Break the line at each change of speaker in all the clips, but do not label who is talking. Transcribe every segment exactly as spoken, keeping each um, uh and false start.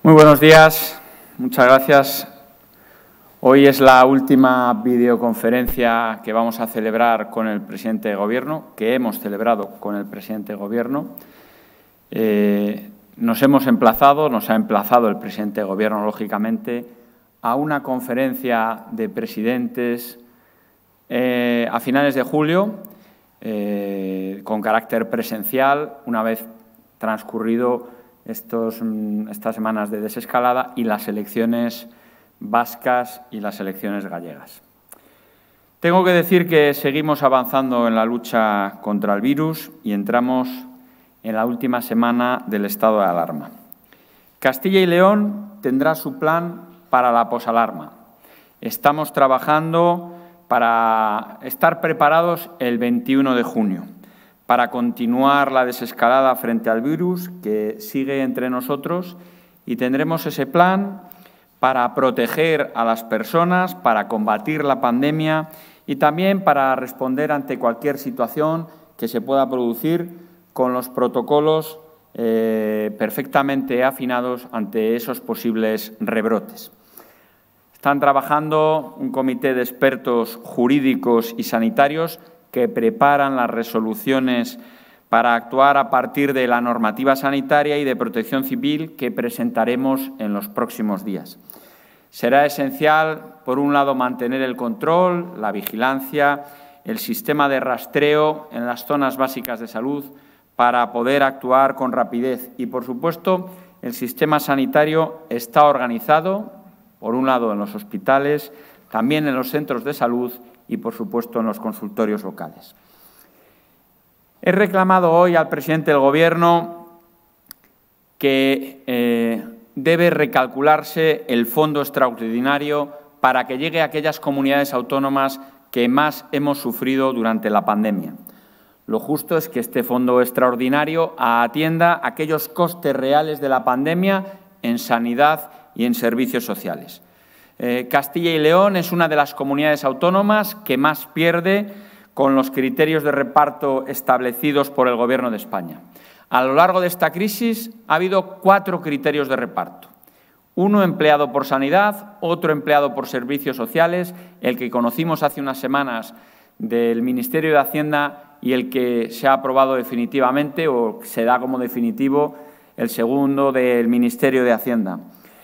Muy buenos días, muchas gracias. Hoy es la última videoconferencia que vamos a celebrar con el presidente de Gobierno, que hemos celebrado con el presidente de Gobierno. Eh, nos hemos emplazado, nos ha emplazado el presidente de Gobierno, lógicamente, a una conferencia de presidentes eh, a finales de julio, eh, con carácter presencial, una vez transcurrido Estos, estas semanas de desescalada y las elecciones vascas y las elecciones gallegas. Tengo que decir que seguimos avanzando en la lucha contra el virus y entramos en la última semana del estado de alarma. Castilla y León tendrá su plan para la posalarma. Estamos trabajando para estar preparados el veintiuno de junio. Para continuar la desescalada frente al virus que sigue entre nosotros, y tendremos ese plan para proteger a las personas, para combatir la pandemia y también para responder ante cualquier situación que se pueda producir con los protocolos eh, perfectamente afinados ante esos posibles rebrotes. Están trabajando un comité de expertos jurídicos y sanitarios que preparan las resoluciones para actuar a partir de la normativa sanitaria y de protección civil que presentaremos en los próximos días. Será esencial, por un lado, mantener el control, la vigilancia, el sistema de rastreo en las zonas básicas de salud para poder actuar con rapidez. Y, por supuesto, el sistema sanitario está organizado, por un lado, en los hospitales, también en los centros de salud y, por supuesto, en los consultorios locales. He reclamado hoy al presidente del Gobierno que eh, debe recalcularse el fondo extraordinario para que llegue a aquellas comunidades autónomas que más hemos sufrido durante la pandemia. Lo justo es que este fondo extraordinario atienda aquellos costes reales de la pandemia en sanidad y en servicios sociales. Eh, Castilla y León es una de las comunidades autónomas que más pierde con los criterios de reparto establecidos por el Gobierno de España. A lo largo de esta crisis ha habido cuatro criterios de reparto. Uno empleado por sanidad, otro empleado por servicios sociales, el que conocimos hace unas semanas del Ministerio de Hacienda y el que se ha aprobado definitivamente o se da como definitivo, el segundo del Ministerio de Hacienda.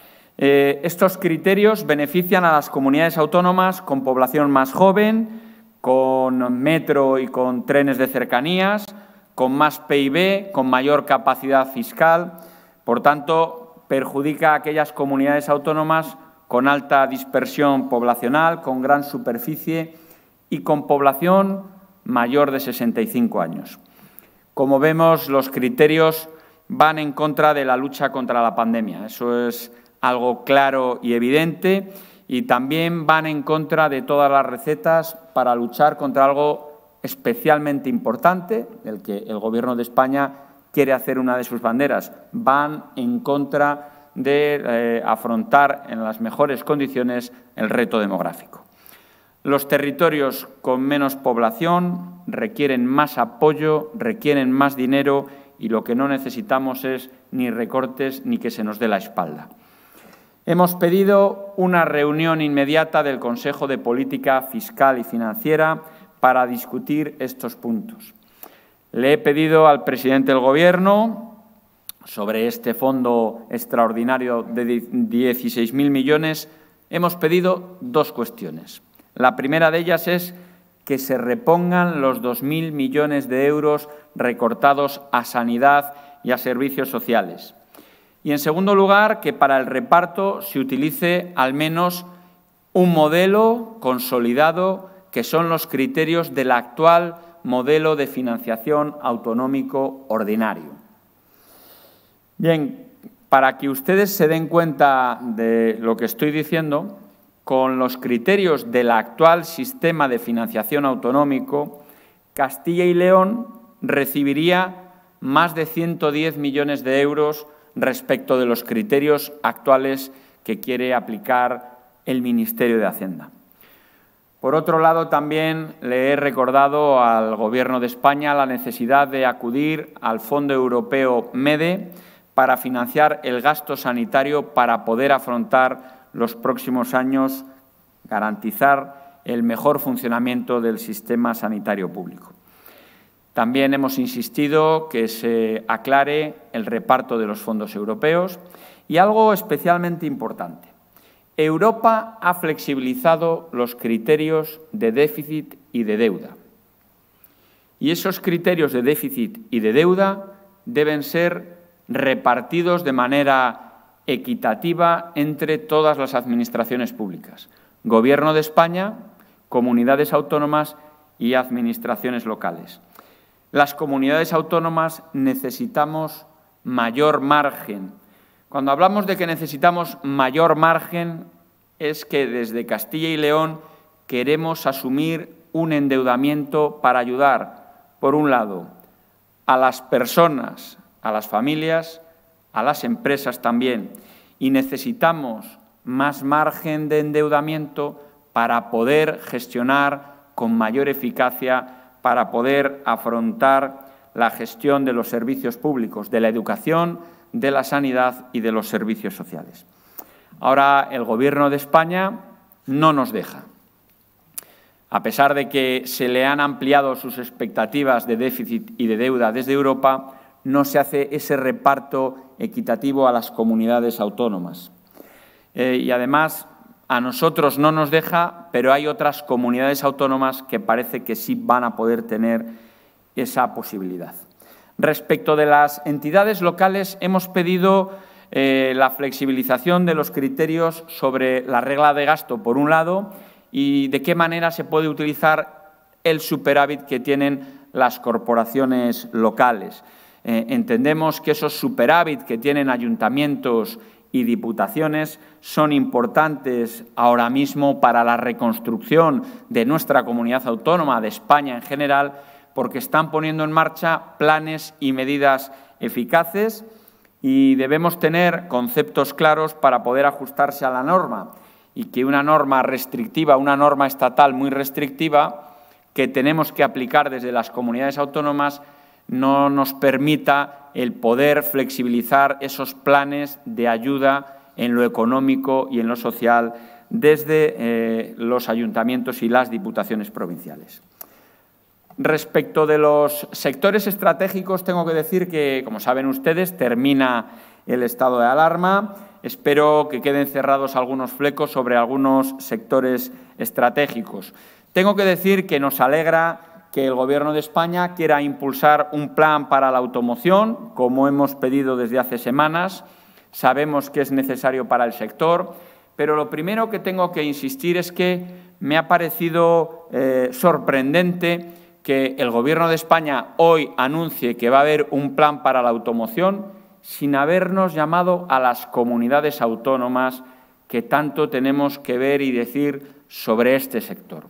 Eh, estos criterios benefician a las comunidades autónomas con población más joven, con metro y con trenes de cercanías, con más P I B, con mayor capacidad fiscal. Por tanto, perjudica a aquellas comunidades autónomas con alta dispersión poblacional, con gran superficie y con población mayor de sesenta y cinco años. Como vemos, los criterios van en contra de la lucha contra la pandemia. Eso es algo claro y evidente, y también van en contra de todas las recetas para luchar contra algo especialmente importante, del que el Gobierno de España quiere hacer una de sus banderas. Van en contra de eh, afrontar en las mejores condiciones el reto demográfico. Los territorios con menos población requieren más apoyo, requieren más dinero, y lo que no necesitamos es ni recortes ni que se nos dé la espalda. Hemos pedido una reunión inmediata del Consejo de Política Fiscal y Financiera para discutir estos puntos. Le he pedido al presidente del Gobierno, sobre este fondo extraordinario de dieciséis mil millones, hemos pedido dos cuestiones. La primera de ellas es que se repongan los dos mil millones de euros recortados a sanidad y a servicios sociales. Y, en segundo lugar, que para el reparto se utilice al menos un modelo consolidado, que son los criterios del actual modelo de financiación autonómico ordinario. Bien, para que ustedes se den cuenta de lo que estoy diciendo, con los criterios del actual sistema de financiación autonómico, Castilla y León recibiría más de ciento diez millones de euros respecto de los criterios actuales que quiere aplicar el Ministerio de Hacienda. Por otro lado, también le he recordado al Gobierno de España la necesidad de acudir al Fondo Europeo MEDE para financiar el gasto sanitario para poder afrontar los próximos años, garantizar el mejor funcionamiento del sistema sanitario público. También hemos insistido que se aclare el reparto de los fondos europeos y algo especialmente importante. Europa ha flexibilizado los criterios de déficit y de deuda. Y esos criterios de déficit y de deuda deben ser repartidos de manera equitativa entre todas las administraciones públicas, Gobierno de España, comunidades autónomas y administraciones locales. Las comunidades autónomas necesitamos mayor margen. Cuando hablamos de que necesitamos mayor margen, es que desde Castilla y León queremos asumir un endeudamiento para ayudar, por un lado, a las personas, a las familias, a las empresas también, y necesitamos más margen de endeudamiento para poder gestionar con mayor eficacia, para poder afrontar la gestión de los servicios públicos, de la educación, de la sanidad y de los servicios sociales. Ahora el Gobierno de España no nos deja. A pesar de que se le han ampliado sus expectativas de déficit y de deuda desde Europa, no se hace ese reparto equitativo a las comunidades autónomas. Eh, y además, a nosotros no nos deja, pero hay otras comunidades autónomas que parece que sí van a poder tener esa posibilidad. Respecto de las entidades locales, hemos pedido eh, la flexibilización de los criterios sobre la regla de gasto, por un lado, y de qué manera se puede utilizar el superávit que tienen las corporaciones locales. Eh, entendemos que esos superávit que tienen ayuntamientos y diputaciones son importantes ahora mismo para la reconstrucción de nuestra comunidad autónoma, de España en general, porque están poniendo en marcha planes y medidas eficaces y debemos tener conceptos claros para poder ajustarse a la norma y que una norma restrictiva, una norma estatal muy restrictiva que tenemos que aplicar desde las comunidades autónomas no nos permita el poder flexibilizar esos planes de ayuda en lo económico y en lo social desde eh, los ayuntamientos y las diputaciones provinciales. Respecto de los sectores estratégicos, tengo que decir que, como saben ustedes, termina el estado de alarma. Espero que queden cerrados algunos flecos sobre algunos sectores estratégicos. Tengo que decir que nos alegra que el Gobierno de España quiera impulsar un plan para la automoción, como hemos pedido desde hace semanas. Sabemos que es necesario para el sector, pero lo primero que tengo que insistir es que me ha parecido eh, sorprendente que el Gobierno de España hoy anuncie que va a haber un plan para la automoción sin habernos llamado a las comunidades autónomas que tanto tenemos que ver y decir sobre este sector.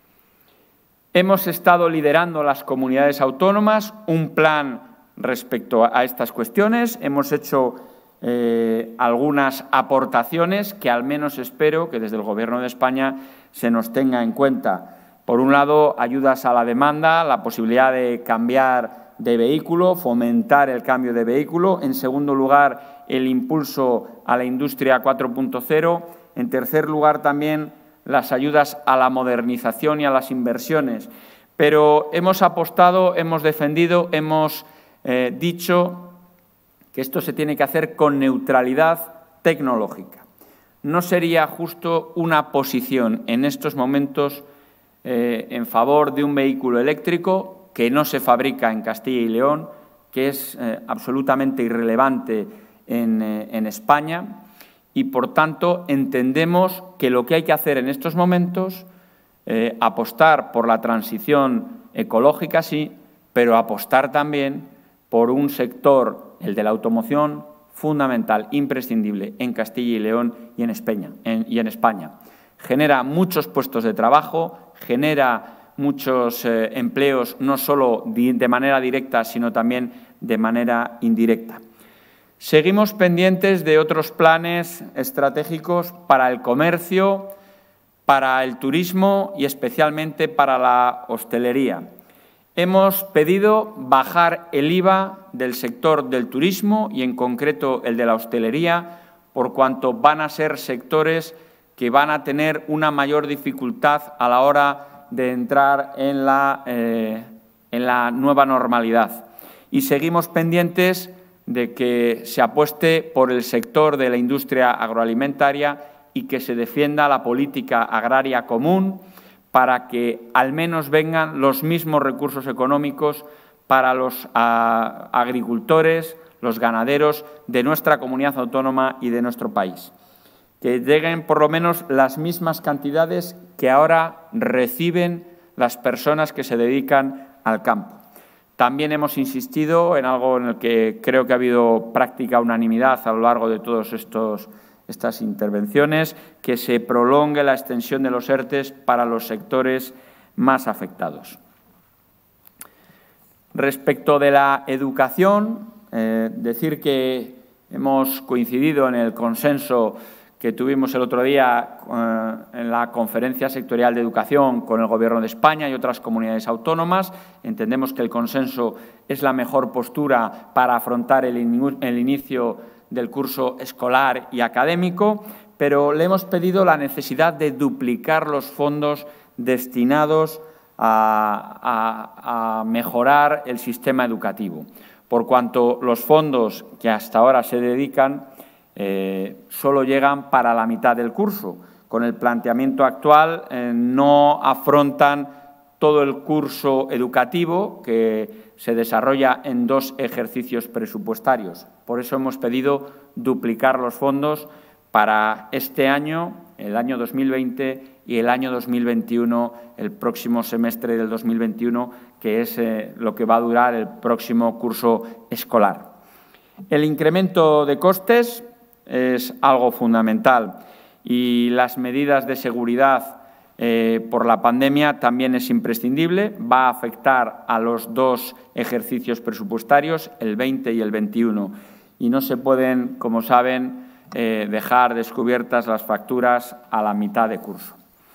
Hemos estado liderando las comunidades autónomas un plan respecto a estas cuestiones. Hemos hecho eh, algunas aportaciones que al menos espero que desde el Gobierno de España se nos tenga en cuenta. Por un lado, ayudas a la demanda, la posibilidad de cambiar de vehículo, fomentar el cambio de vehículo. En segundo lugar, el impulso a la industria cuatro punto cero. En tercer lugar, también las ayudas a la modernización y a las inversiones. Pero hemos apostado, hemos defendido, hemos eh, dicho que esto se tiene que hacer con neutralidad tecnológica. No sería justo una posición en estos momentos eh, en favor de un vehículo eléctrico que no se fabrica en Castilla y León, que es eh, absolutamente irrelevante en, eh, en España. Y, por tanto, entendemos que lo que hay que hacer en estos momentos, eh, apostar por la transición ecológica, sí, pero apostar también por un sector, el de la automoción, fundamental, imprescindible en Castilla y León y en España. En, y en España. Genera muchos puestos de trabajo, genera muchos eh, empleos, no solo de manera directa, sino también de manera indirecta. Seguimos pendientes de otros planes estratégicos para el comercio, para el turismo y especialmente para la hostelería. hemos pedido bajar el I V A del sector del turismo y, en concreto, el de la hostelería, por cuanto van a ser sectores que van a tener una mayor dificultad a la hora de entrar en la, eh, en la nueva normalidad. Y seguimos pendientes de que se apueste por el sector de la industria agroalimentaria y que se defienda la política agraria común para que al menos vengan los mismos recursos económicos para los a, agricultores, los ganaderos de nuestra comunidad autónoma y de nuestro país. Que lleguen por lo menos las mismas cantidades que ahora reciben las personas que se dedican al campo. También hemos insistido en algo en el que creo que ha habido práctica unanimidad a lo largo de todas estas intervenciones, que se prolongue la extensión de los ERTES para los sectores más afectados. Respecto de la educación, eh, decir que hemos coincidido en el consenso que tuvimos el otro día eh, en la Conferencia Sectorial de Educación con el Gobierno de España y otras comunidades autónomas. Entendemos que el consenso es la mejor postura para afrontar el, in el inicio del curso escolar y académico, pero le hemos pedido la necesidad de duplicar los fondos destinados a, a, a mejorar el sistema educativo, por cuanto los fondos que hasta ahora se dedican Eh, solo llegan para la mitad del curso. Con el planteamiento actual eh, no afrontan todo el curso educativo que se desarrolla en dos ejercicios presupuestarios. Por eso hemos pedido duplicar los fondos para este año, el año dos mil veinte y el año dos mil veintiuno, el próximo semestre del dos mil veintiuno, que es eh, lo que va a durar el próximo curso escolar. El incremento de costes es algo fundamental y las medidas de seguridad eh, por la pandemia también es imprescindible. Va a afectar a los dos ejercicios presupuestarios, el veinte y el veintiuno, y no se pueden, como saben, eh, dejar descubiertas las facturas a la mitad de curso.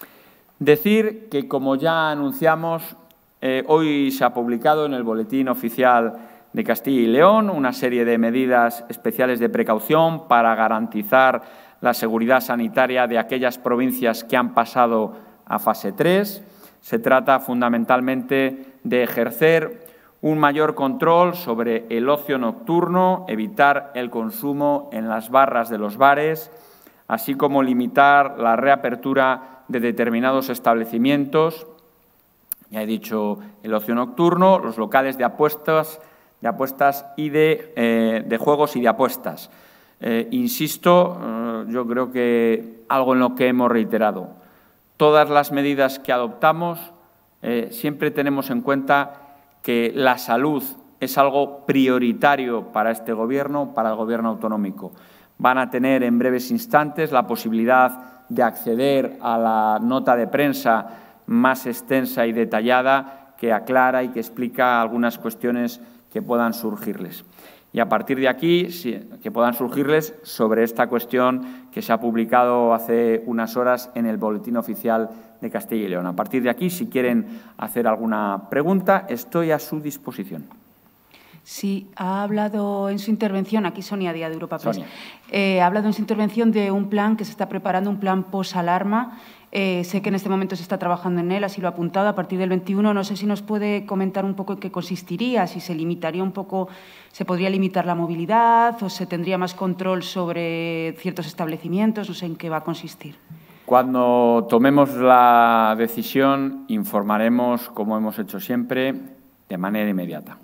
Decir que, como ya anunciamos, eh, hoy se ha publicado en el Boletín Oficial de Castilla y León una serie de medidas especiales de precaución para garantizar la seguridad sanitaria de aquellas provincias que han pasado a fase tres. Se trata fundamentalmente de ejercer un mayor control sobre el ocio nocturno, evitar el consumo en las barras de los bares, así como limitar la reapertura de determinados establecimientos. Ya he dicho el ocio nocturno, los locales de apuestas, de apuestas y de, eh, de juegos y de apuestas. Eh, insisto, eh, yo creo que algo en lo que hemos reiterado. Todas las medidas que adoptamos eh, siempre tenemos en cuenta que la salud es algo prioritario para este Gobierno, para el Gobierno autonómico. Van a tener en breves instantes la posibilidad de acceder a la nota de prensa más extensa y detallada que aclara y que explica algunas cuestiones que puedan surgirles. Y a partir de aquí, sí, que puedan surgirles sobre esta cuestión que se ha publicado hace unas horas en el Boletín Oficial de Castilla y León. A partir de aquí, si quieren hacer alguna pregunta, estoy a su disposición.
Sí, ha hablado en su intervención, aquí Sonia Díaz de Europa Press, eh, ha hablado en su intervención de un plan que se está preparando, un plan post-alarma. Eh, sé que en este momento se está trabajando en él, así lo ha apuntado, a partir del veintiuno. No sé si nos puede comentar un poco en qué consistiría, si se limitaría un poco, se podría limitar la movilidad o se tendría más control sobre ciertos establecimientos, no sé en qué va a consistir.
Cuando tomemos la decisión, informaremos, como hemos hecho siempre, de manera inmediata.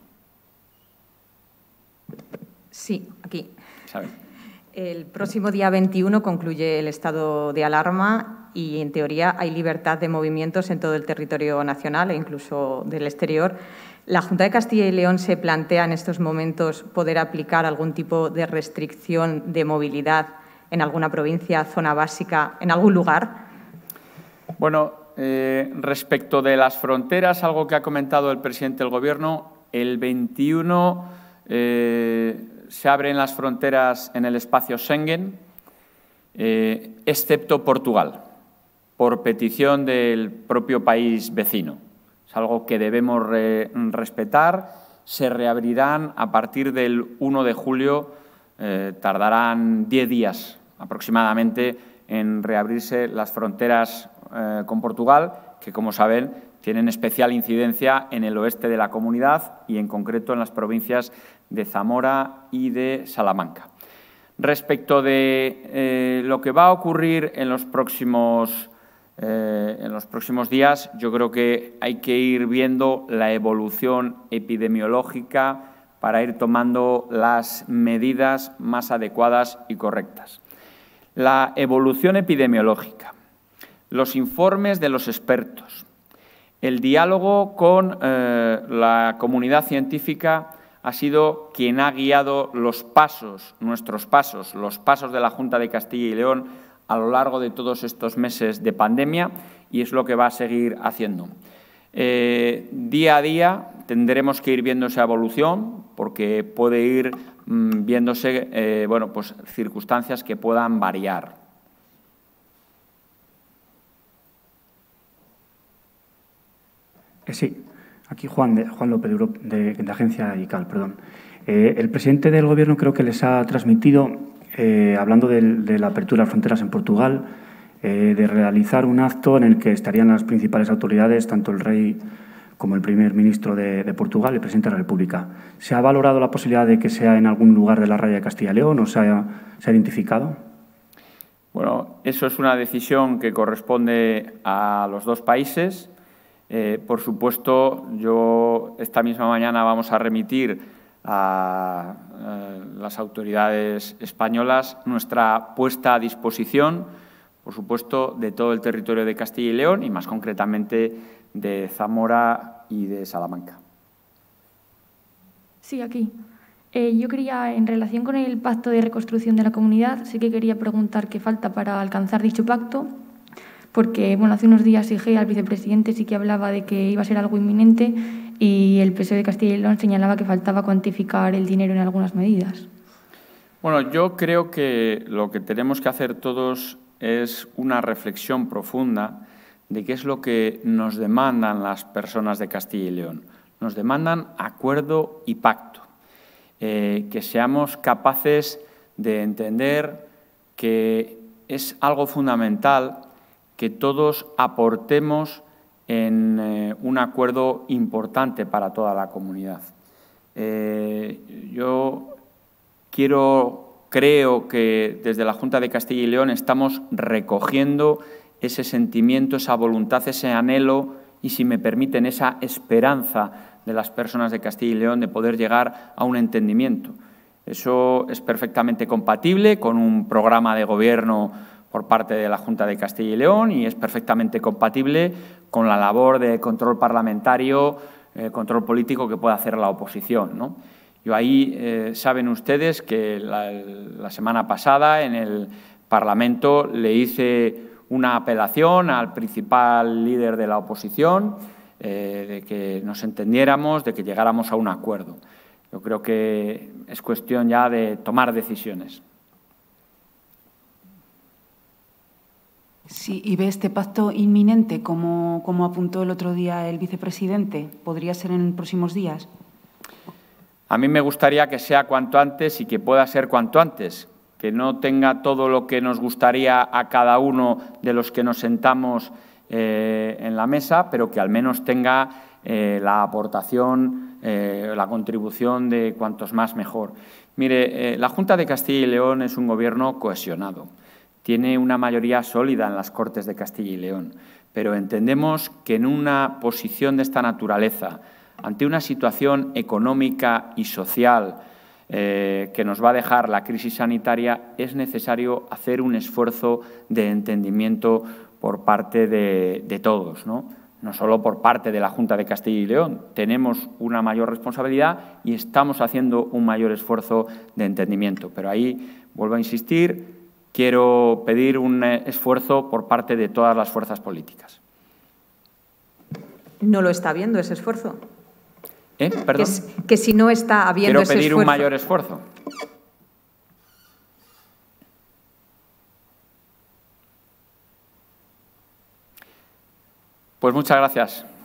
Sí, aquí.
¿Sabe?
El próximo día veintiuno concluye el estado de alarma y, en teoría, hay libertad de movimientos en todo el territorio nacional e incluso del exterior. ¿La Junta de Castilla y León se plantea en estos momentos poder aplicar algún tipo de restricción de movilidad en alguna provincia, zona básica, en algún lugar?
Bueno, eh, respecto de las fronteras, algo que ha comentado el presidente del Gobierno, el veintiuno eh, se abren las fronteras en el espacio Schengen, eh, excepto Portugal, por petición del propio país vecino. es algo que debemos re, respetar. Se reabrirán a partir del uno de julio, eh, tardarán diez días aproximadamente en reabrirse las fronteras eh, con Portugal, que, como saben, tienen especial incidencia en el oeste de la comunidad y, en concreto, en las provincias de Zamora y de Salamanca. Respecto de eh, lo que va a ocurrir en los próximos Eh, en los próximos días, yo creo que hay que ir viendo la evolución epidemiológica para ir tomando las medidas más adecuadas y correctas. La evolución epidemiológica, los informes de los expertos, el diálogo con eh, la comunidad científica ha sido quien ha guiado los pasos, nuestros pasos, los pasos de la Junta de Castilla y León a lo largo de todos estos meses de pandemia, y es lo que va a seguir haciendo. Eh, día a día tendremos que ir viendo esa evolución, porque puede ir mmm, viéndose eh, bueno, pues, circunstancias que puedan variar.
Eh, sí, aquí Juan, de, Juan López de, de Agencia I C A L, perdón. Eh, el presidente del Gobierno creo que les ha transmitido, Eh, hablando de, de la apertura de fronteras en Portugal, eh, de realizar un acto en el que estarían las principales autoridades, tanto el rey como el primer ministro de, de Portugal y el presidente de la República. ¿Se ha valorado la posibilidad de que sea en algún lugar de la Raya de Castilla y León o se ha, se ha identificado?
Bueno, eso es una decisión que corresponde a los dos países. Eh, por supuesto, yo esta misma mañana vamos a remitir a eh, las autoridades españolas nuestra puesta a disposición, por supuesto, de todo el territorio de Castilla y León y, más concretamente, de Zamora y de Salamanca.
Sí, aquí. Eh, yo quería, en relación con el pacto de reconstrucción de la comunidad, sí que quería preguntar qué falta para alcanzar dicho pacto, porque bueno, hace unos días I G E al vicepresidente sí que hablaba de que iba a ser algo inminente y el P S O E de Castilla y León señalaba que faltaba cuantificar el dinero en algunas medidas.
Bueno, yo creo que lo que tenemos que hacer todos es una reflexión profunda de qué es lo que nos demandan las personas de Castilla y León. Nos demandan acuerdo y pacto, eh, que seamos capaces de entender que es algo fundamental que todos aportemos en eh, un acuerdo importante para toda la comunidad. Eh, yo quiero, creo que desde la Junta de Castilla y León estamos recogiendo ese sentimiento, esa voluntad, ese anhelo y, si me permiten, esa esperanza de las personas de Castilla y León de poder llegar a un entendimiento. Eso es perfectamente compatible con un programa de gobierno por parte de la Junta de Castilla y León y es perfectamente compatible con la labor de control parlamentario, eh, control político que pueda hacer la oposición, ¿no? Yo ahí, eh, saben ustedes que la, la semana pasada en el Parlamento le hice una apelación al principal líder de la oposición, eh, de que nos entendiéramos, de que llegáramos a un acuerdo. Yo creo que es cuestión ya de tomar decisiones.
Sí, ¿y ve este pacto inminente, como, como apuntó el otro día el vicepresidente? ¿Podría ser en próximos días?
A mí me gustaría que sea cuanto antes y que pueda ser cuanto antes, que no tenga todo lo que nos gustaría a cada uno de los que nos sentamos eh, en la mesa, pero que al menos tenga eh, la aportación, eh, la contribución de cuantos más mejor. Mire, eh, la Junta de Castilla y León es un gobierno cohesionado. Tiene una mayoría sólida en las Cortes de Castilla y León, pero entendemos que en una posición de esta naturaleza, ante una situación económica y social eh, que nos va a dejar la crisis sanitaria, es necesario hacer un esfuerzo de entendimiento por parte de, de todos, ¿no? No solo por parte de la Junta de Castilla y León. Tenemos una mayor responsabilidad y estamos haciendo un mayor esfuerzo de entendimiento. Pero ahí, vuelvo a insistir, quiero pedir un esfuerzo por parte de todas las fuerzas políticas.
¿No lo está habiendo ese esfuerzo?
¿Eh? ¿Perdón?
Que, es, que si no está habiendo
quiero
ese
pedir
esfuerzo.
un mayor esfuerzo. Pues muchas gracias.